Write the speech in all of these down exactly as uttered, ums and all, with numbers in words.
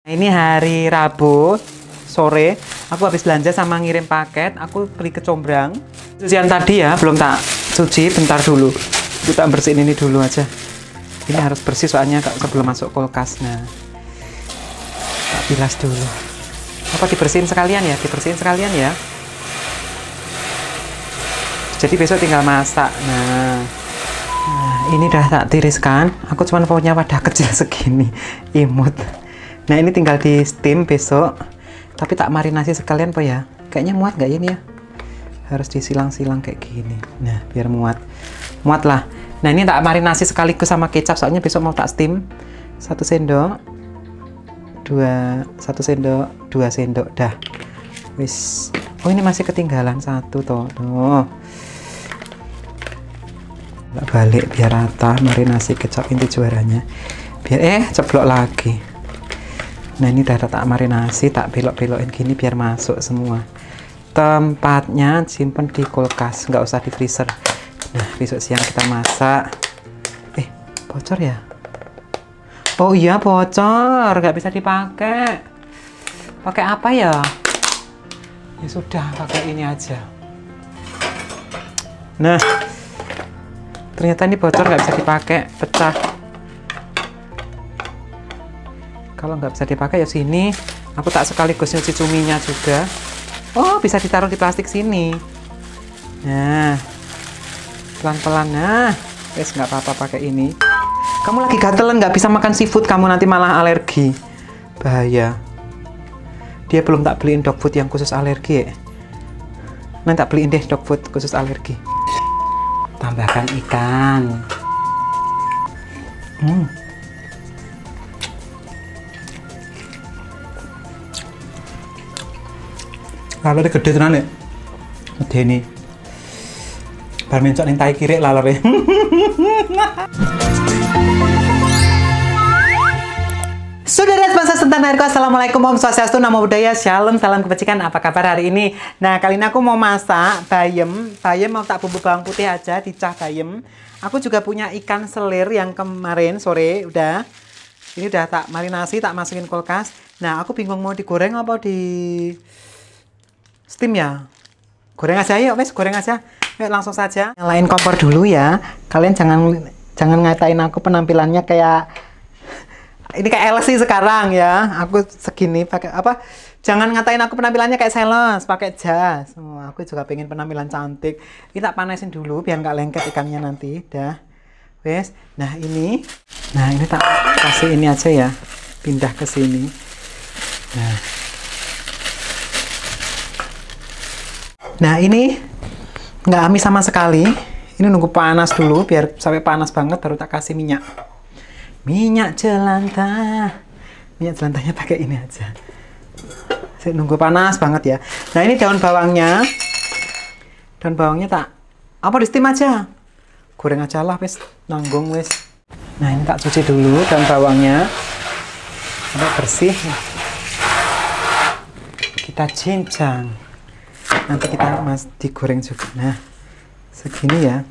Ini hari Rabu sore, aku habis belanja sama ngirim paket. Aku beli kecombrang. Cucian tadi ya, belum tak cuci, bentar dulu. Kita bersihin ini dulu aja. Ini harus bersih soalnya sebelum masuk kulkas. Nah, tak bilas dulu. Apa dibersihin sekalian ya? Dibersihin sekalian ya. Jadi besok tinggal masak. Nah, nah ini udah tak tiriskan. Aku cuma punya wadah kecil segini, imut. Nah ini tinggal di steam besok. Tapi tak marinasi sekalian po ya. Kayaknya muat nggak ini ya? Harus disilang-silang kayak gini. Nah biar muat, muat lah. Nah ini tak marinasi sekaligus sama kecap. Soalnya besok mau tak steam. Satu sendok, dua, satu sendok, dua sendok dah. Wis. Oh ini masih ketinggalan satu toh. Tuh. Balik biar rata marinasi kecap, inti juaranya. Biar eh ceplok lagi. Nah ini udah tak marinasi, tak belok-belokin gini biar masuk semua. Tempatnya simpen di kulkas, nggak usah di freezer. Nah besok siang kita masak. Eh bocor ya? Oh iya bocor, nggak bisa dipakai. Pakai apa ya? Ya sudah, pakai ini aja. Nah ternyata ini bocor, nggak bisa dipakai, pecah. Kalau nggak bisa dipakai ya sini, aku tak sekaligus nyuci cuminya juga. Oh bisa ditaruh di plastik sini. Nah pelan-pelan. Nah guys nggak apa-apa pakai ini. Kamu lagi gatelan nggak bisa makan seafood, kamu nanti malah alergi, bahaya. Dia belum tak beliin dog food yang khusus alergi ya. Nanti tak beliin deh dog food khusus alergi. Tambahkan ikan. Hmm. Lalere gede tenan ya. Medeni. Bar mencok ning tai kirik lalere. Saudara sebangsa Sentan Airku, assalamualaikum, om swastiastu, namo buddhaya, shalom, salam kebajikan. Apa kabar hari ini? Nah kali ini aku mau masak bayam. Bayam mau tak bumbu bawang putih aja, dicah bayam. Aku juga punya ikan selir yang kemarin sore udah. Ini udah tak marinasi, tak masukin kulkas. Nah aku bingung mau digoreng apa di steam ya. Goreng aja yuk, wes goreng aja. Yuk langsung saja. Nyalain kompor dulu ya. Kalian jangan jangan ngatain aku penampilannya kayak ini kayak Elsie sekarang ya. Aku segini pakai apa? Jangan ngatain aku penampilannya kayak sales, pakai jas. Oh, aku juga pengen penampilan cantik. Ini tak panasin dulu biar nggak lengket ikannya nanti. Dah. Wes. Nah, ini. Nah, ini tak kasih ini aja ya. Pindah ke sini. Nah. Nah, ini nggak amis sama sekali. Ini nunggu panas dulu biar sampai panas banget baru tak kasih minyak. Minyak jelantah. Minyak jelantahnya pakai ini aja. Saya nunggu panas banget ya. Nah ini daun bawangnya. Daun bawangnya tak apa di steam aja. Goreng aja lah wes, nanggung wes. Nah ini tak cuci dulu daun bawangnya. Sampai bersih. Kita cincang. Nanti kita mas digoreng juga. Nah segini ya.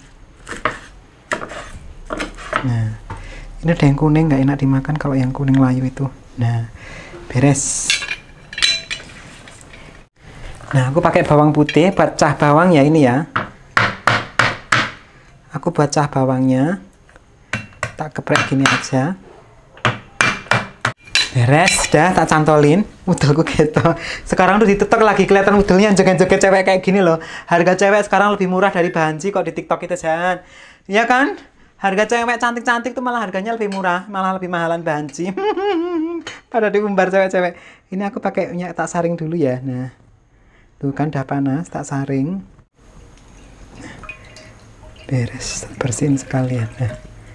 Nah ini ada yang kuning, nggak enak dimakan kalau yang kuning layu itu. Nah, beres. Nah, aku pakai bawang putih, buat cah bawang ya ini ya. Aku buat cah bawangnya. Tak geprek gini aja. Beres, dah tak cantolin. Udelku gitu. Sekarang tuh di TikTok lagi kelihatan udelnya joget-joget cewek kayak gini loh. Harga cewek sekarang lebih murah dari Banji kok di TikTok itu, jangan. Iya kan? Harga cewek cantik-cantik tuh malah harganya lebih murah, malah lebih mahalan Banji. Pada diumbar cewek-cewek. Ini aku pakai minyak tak saring dulu ya. Nah, tuh kan udah panas, tak saring. Beres, bersihin sekalian. Nah,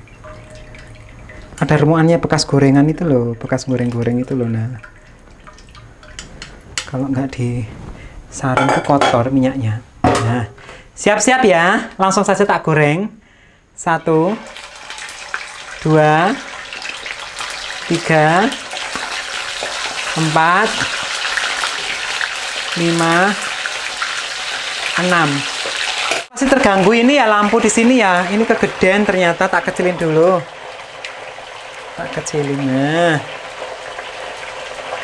ada remuannya bekas gorengan itu loh, bekas goreng-goreng itu loh. Nah, kalau nggak disaring tuh kotor minyaknya. Nah, siap-siap ya, langsung saja tak goreng. Satu, dua, tiga, empat, lima, enam. Masih terganggu ini ya lampu di sini ya. Ini kegedean ternyata, tak kecilin dulu. Tak kecilin. Nah.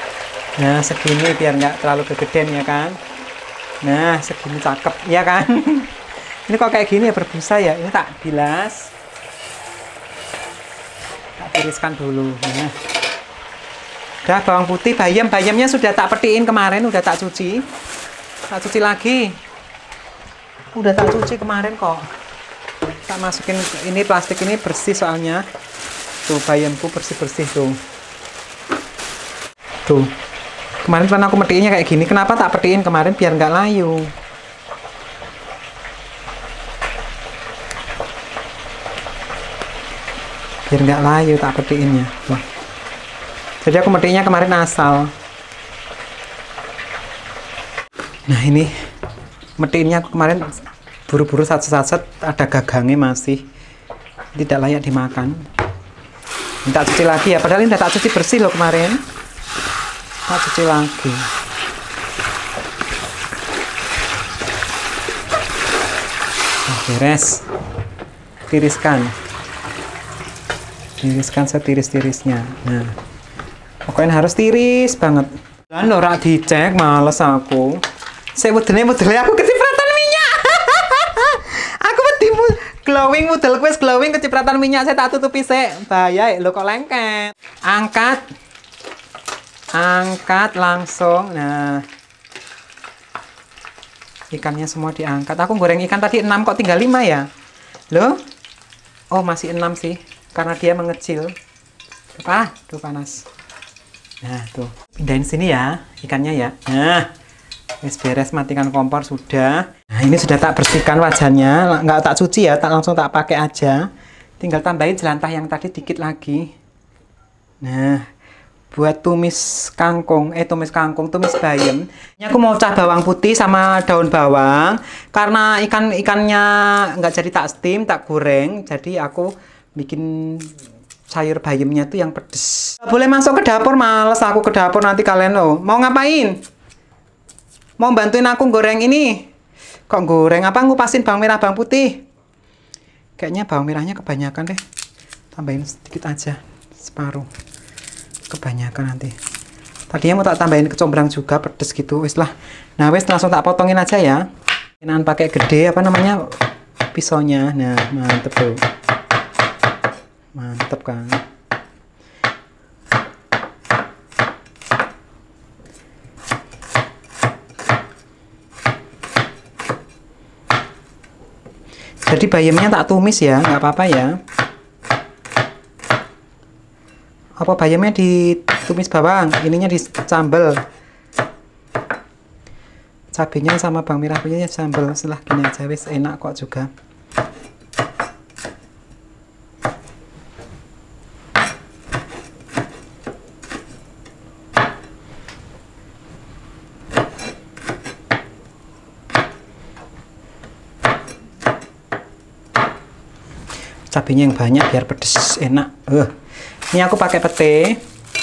Nah, segini biar nggak terlalu kegedean ya kan. Nah, segini cakep ya kan. Ini kok kayak gini ya berbusa ya. Ini tak bilas. Tak tiriskan dulu. Nah. Udah bawang putih, bayam. Bayamnya sudah tak petiin kemarin, udah tak cuci. Tak cuci lagi. Udah tak cuci kemarin kok. Tak masukin ini plastik ini bersih soalnya. Tuh bayamku bersih-bersih tuh. Tuh. Kemarin kan aku metiinnya kayak gini. Kenapa tak petiin kemarin biar nggak layu? Biar nggak layu tak petiinnya. Tuh. Jadi aku metiinnya kemarin asal. Nah ini metiinnya kemarin buru-buru sat-sat ada gagangnya masih tidak layak dimakan. Minta cuci lagi ya. Padahal ini udah tak cuci bersih loh kemarin. Tak cuci lagi. Nah, beres. Tiriskan. Tiriskan setiris-tirisnya. Nah, pokoknya harus tiris banget. Dan ora dicek, males aku. Saya wedene modele aku kecipratan minyak. Aku wedi glowing model wis glowing kecipratan minyak saya tak tutupi sik. Bahaya lho kok lengket. Angkat. Angkat langsung. Nah, ikannya semua diangkat. Aku goreng ikan tadi enam kok tinggal lima ya. Loh? Oh, masih enam sih. Karena dia mengecil. Ah, tuh panas. Nah, tuh. Pindahin sini ya, ikannya ya. Nah, wis beres, matikan kompor sudah. Nah, ini sudah tak bersihkan wajannya. Nggak tak cuci ya, tak langsung tak pakai aja. Tinggal tambahin jelantah yang tadi dikit lagi. Nah, buat tumis kangkung, eh tumis kangkung, tumis bayam. Ini aku mau cah bawang putih sama daun bawang. Karena ikan ikannya nggak jadi tak steam, tak goreng. Jadi aku bikin sayur bayamnya tuh yang pedes. Boleh masuk ke dapur, males aku ke dapur nanti kalian loh. Mau ngapain? Mau bantuin aku goreng ini? Kok goreng apa? Ngupasin bawang merah, bawang putih. Kayaknya bawang merahnya kebanyakan deh. Tambahin sedikit aja, separuh. Kebanyakan nanti. Tadinya mau tak tambahin kecombrang juga pedes gitu, wis lah. Nah, wis langsung tak potongin aja ya. Ini pakai gede apa namanya? Pisaunya. Nah, mantep tuh. Mantep kan. Jadi bayamnya tak tumis ya, nggak apa-apa ya. Apa bayamnya ditumis bawang, ininya disambel. Cabenya sama bawang merah punya sambel, setelah gini aja wis enak kok juga. Cabenya yang banyak biar pedes enak. Uh. Ini aku pakai pete.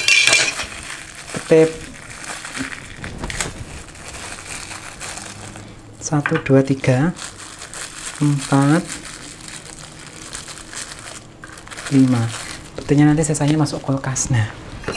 Pete satu, dua, tiga, empat, lima. Petenya nanti sisanya masuk kulkas. Nah,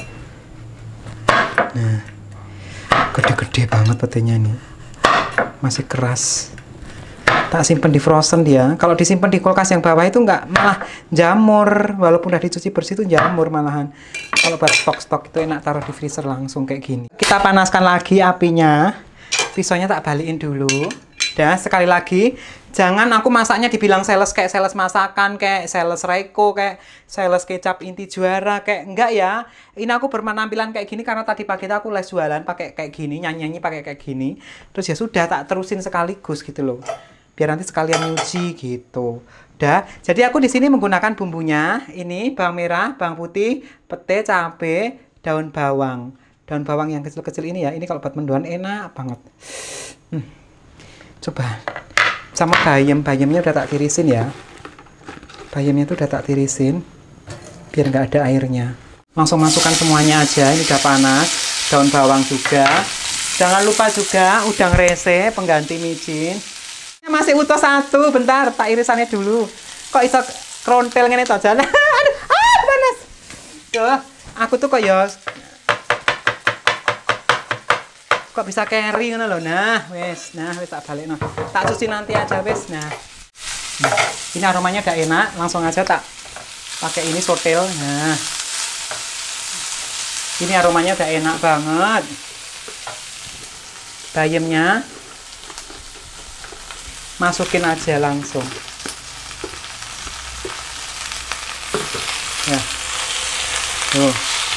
nah, gede-gede banget petenya ini. Masih keras. Tak simpen di frozen dia. Kalau disimpan di kulkas yang bawah itu nggak, malah jamur. Walaupun udah dicuci bersih itu jamur malahan. Kalau buat stok-stok itu enak taruh di freezer langsung kayak gini. Kita panaskan lagi apinya. Pisaunya tak balikin dulu. Dan sekali lagi, jangan aku masaknya dibilang sales kayak sales masakan, kayak sales Reiko, kayak sales kecap inti juara, kayak enggak ya. Ini aku berpenampilan kayak gini karena tadi pagi aku les jualan pakai kayak gini, nyanyi-nyanyi pakai kayak gini. Terus ya sudah tak terusin sekaligus gitu loh. Biar nanti sekalian nyuci gitu. Udah. Jadi aku di sini menggunakan bumbunya. Ini bawang merah, bawang putih, pete, cabe, daun bawang. Daun bawang yang kecil-kecil ini ya. Ini kalau buat mendoan enak banget. Hmm. Coba. Sama bayam, bayamnya udah tak tirisin ya. Bayamnya tuh udah tak tirisin. Biar nggak ada airnya. Langsung masukkan semuanya aja. Ini udah panas. Daun bawang juga. Jangan lupa juga udang rese, pengganti micin. Masih utuh satu, bentar, tak irisannya dulu. Kok iso krontel ngene to jan? Aduh, ah panas. Duh, aku tuh kok ya kok bisa carry ngono lho. Nah, wis, nah wis tak balikno. Tak cuci nanti aja wis. Nah. Nah, ini aromanya udah enak, langsung aja tak pakai ini sotel. Nah. Ini aromanya udah enak banget. Bayamnya masukin aja langsung. Ya. Tuh.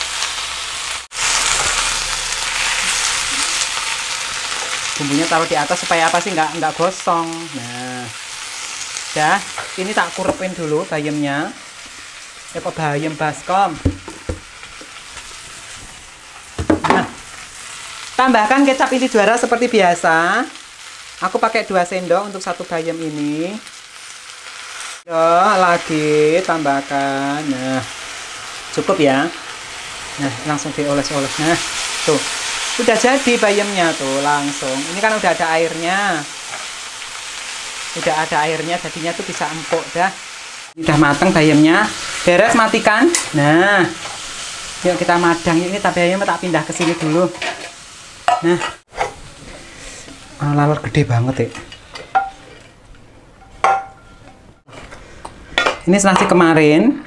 Bumbunya taruh di atas supaya apa sih nggak nggak gosong. Nah, dah. Ini tak kurepin dulu bayamnya. Ya kok bayam baskom. Nah, tambahkan kecap inti juara seperti biasa. Aku pakai dua sendok untuk satu bayam ini. Ya, lagi tambahkan. Nah, cukup ya. Nah, langsung dioles-oles. Nah, tuh. Udah jadi bayamnya tuh langsung. Ini kan udah ada airnya. Udah ada airnya, jadinya tuh bisa empuk dah. Udah mateng bayamnya. Beres, matikan. Nah, yuk kita madang. Ini bayamnya tak pindah ke sini dulu. Nah, ah, lalur gede banget ya. Ini nasi kemarin.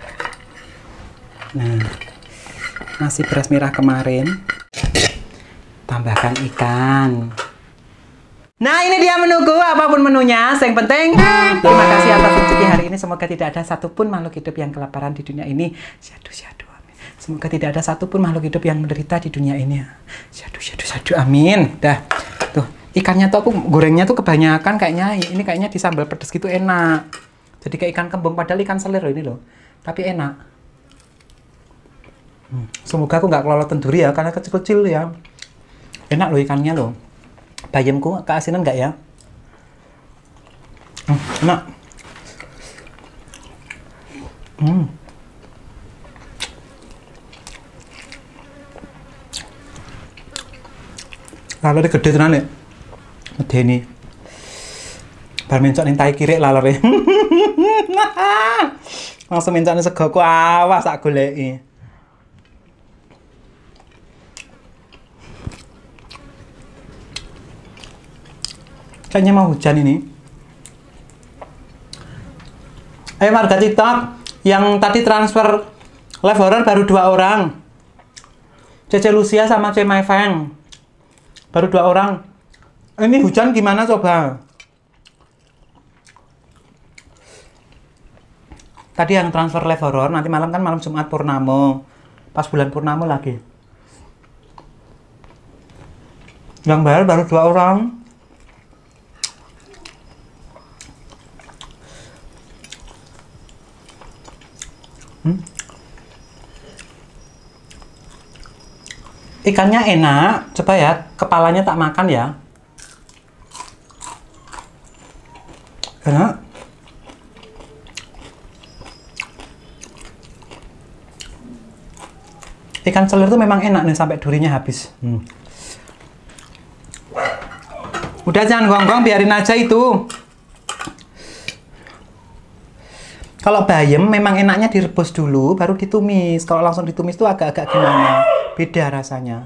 Nah, nasi beras merah kemarin. Tambahkan ikan. Nah, ini dia menuku, apapun menunya. Yang penting, terima kasih atas rezeki hari ini. Semoga tidak ada satupun makhluk hidup yang kelaparan di dunia ini. Syadu, syadu, amin. Semoga tidak ada satupun makhluk hidup yang menderita di dunia ini. Syadu, syadu, syadu, amin. Dah, tuh ikannya tuh aku gorengnya tuh kebanyakan kayaknya. Ini kayaknya di sambal pedas gitu enak. Jadi kayak ikan kembung, padahal ikan selir loh ini loh. Tapi enak. Hmm. Semoga aku nggak kelolot duri ya, karena kecil-kecil ya. Enak loh ikannya loh. Bayamku keasinan nggak ya? Hmm, enak. Hmm. Lalu ada gede tenan ya. Medeni. Bar mencok ning tai kirek lalere. Langsung mencok ning sego ku awas tak goleki. Kayaknya mau hujan ini. Ayo warga TikTok yang tadi transfer live horror baru dua orang. Cece Lucia sama C My Feng. Baru dua orang. Ini hujan gimana coba? Tadi yang transfer live horror, nanti malam kan malam Jumat Purnamo. Pas bulan Purnamo lagi. Yang bayar baru dua orang. Hmm. Ikannya enak, coba ya, kepalanya tak makan ya. Enak. Ikan selir tuh memang enak nih sampai durinya habis. Hmm. Udah jangan gonggong, biarin aja itu. Kalau bayam memang enaknya direbus dulu, baru ditumis. Kalau langsung ditumis tuh agak-agak gimana? Beda rasanya.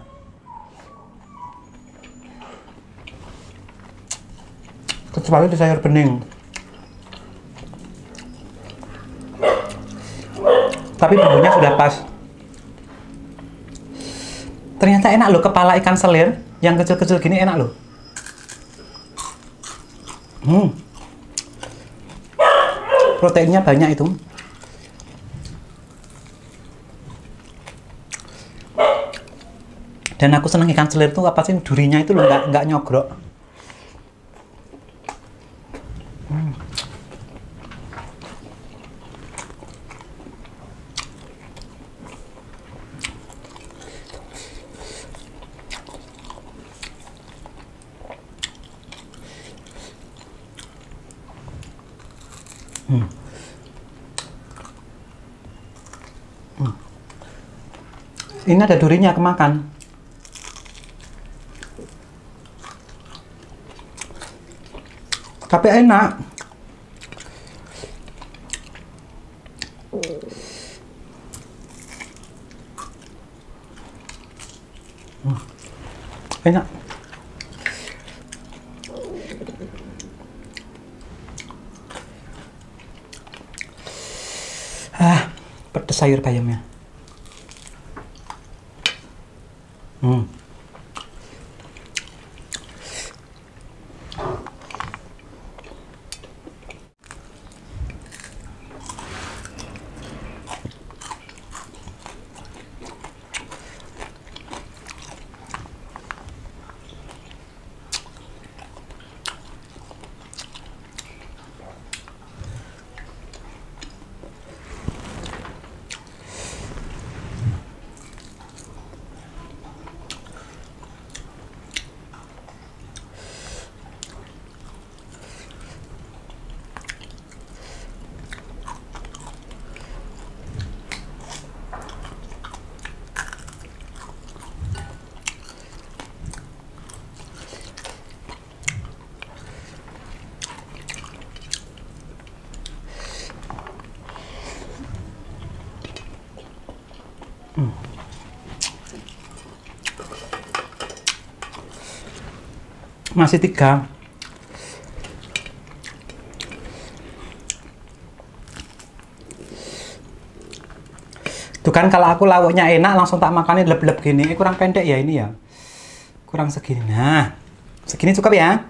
Kecuali di sayur bening. Tapi bumbunya sudah pas. Ternyata enak loh kepala ikan selir. Yang kecil-kecil gini enak loh. Hmm. Proteinnya banyak itu. Dan aku seneng ikan selir tuh apa sih durinya itu loh, nggak nggak nyogrok. Hmm. Hmm. Hmm. Ini ada durinya kemakan. Tapi enak. Hmm. Enak. Ah, pedes sayur bayamnya. Hmm. Hmm. Masih tiga. Tuh kan kalau aku lauknya enak langsung tak makannya leb-leb gini. Eh, kurang pendek ya ini ya. Kurang segini. Nah, segini cukup ya.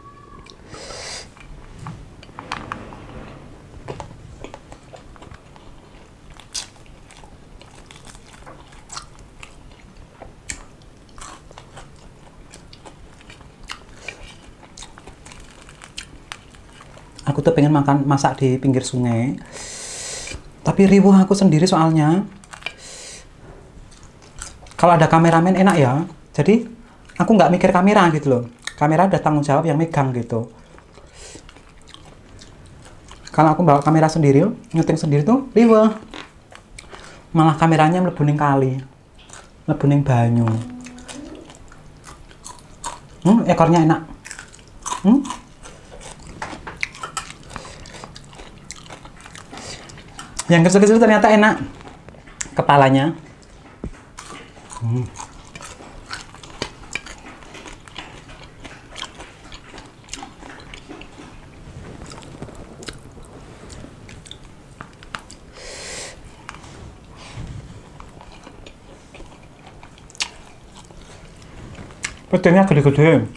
Aku tuh pengen makan masak di pinggir sungai, tapi riwuh aku sendiri soalnya. Kalau ada kameramen enak ya, jadi aku nggak mikir kamera gitu loh. Kamera ada tanggung jawab yang megang gitu. Kalau aku bawa kamera sendiri, nyuting sendiri tuh riwuh. Malah kameranya mlebuning kali, mlebuning banyu. Hmm, ekornya enak. Hmm? Yang kecil-kecil ternyata enak kepalanya. Hmm. Pedenya gede-gede.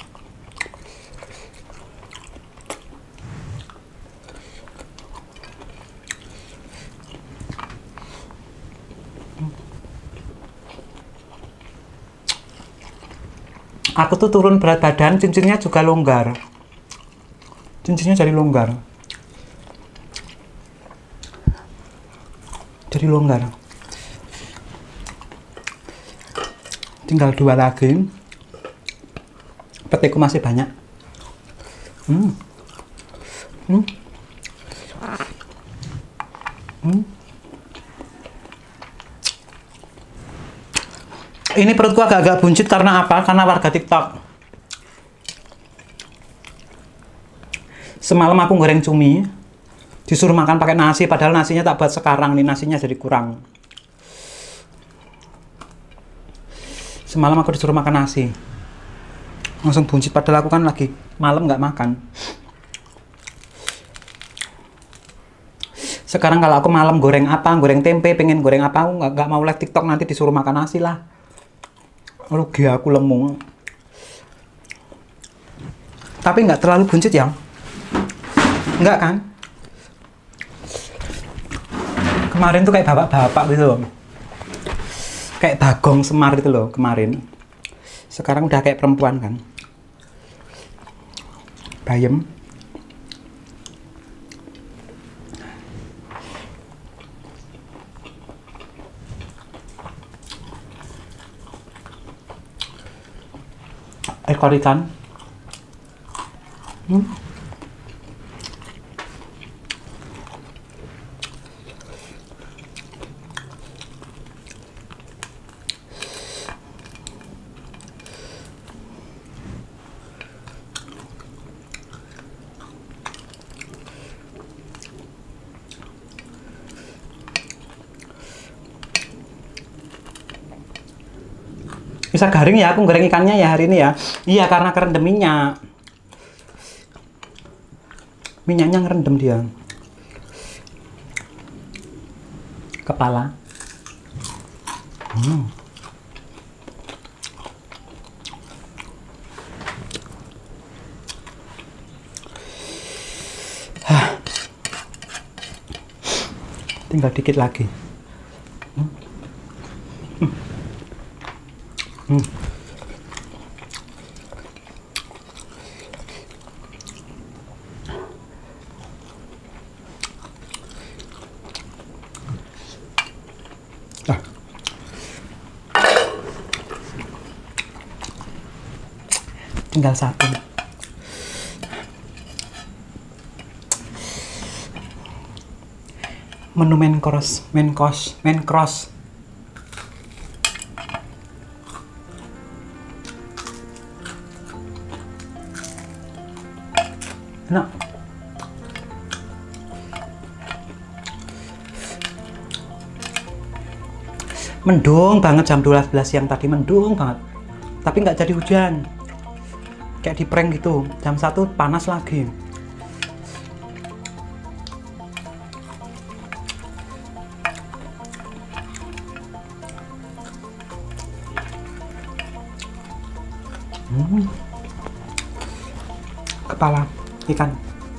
Aku tuh turun berat badan, cincinnya juga longgar. Cincinnya jadi longgar. Jadi longgar. Tinggal dua lagi. Petiku masih banyak. Hmm. Hmm. Hmm. Ini perutku agak-agak buncit karena apa? Karena warga TikTok. Semalam aku goreng cumi, disuruh makan pakai nasi, padahal nasinya tak buat sekarang nih, nasinya jadi kurang. Semalam aku disuruh makan nasi, langsung buncit, padahal aku kan lagi malam nggak makan. Sekarang kalau aku malam goreng apa, goreng tempe, pengen goreng apa, aku nggak mau live TikTok, nanti disuruh makan nasi lah. Rugi aku lemu. Tapi nggak terlalu buncit ya. Nggak kan? Kemarin tuh kayak bapak-bapak gitu loh. Kayak Bagong Semar itu loh kemarin. Sekarang udah kayak perempuan kan. Bayem. Ekor ikan. Hmm. bisa garing ya aku goreng ikannya ya hari ini ya. Iya, karena kerendam minyak. Minyaknya ngerendam dia. Kepala. Hmm. Hah. Tinggal dikit lagi. Hmm. Hmm. Hmm. Ah. Tinggal satu. Menu main course, main course, main cross. Enak. Mendung banget jam dua belas siang tadi, mendung banget. Tapi nggak jadi hujan. Kayak di prank gitu. Jam satu panas lagi. Hmm. Kepala ikan.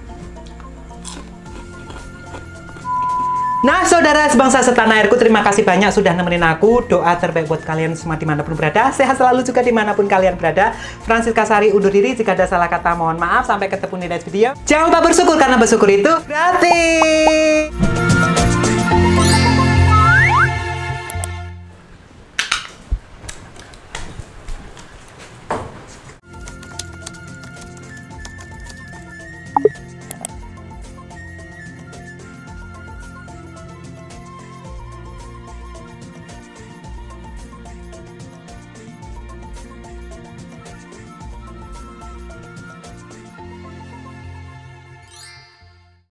Nah, saudara sebangsa setanah airku, terima kasih banyak sudah nemenin aku. Doa terbaik buat kalian semua dimanapun berada. Sehat selalu juga dimanapun kalian berada. Francisca Sari undur diri. Jika ada salah kata, mohon maaf. Sampai ketemu di next video. Jangan lupa bersyukur, karena bersyukur itu gratis.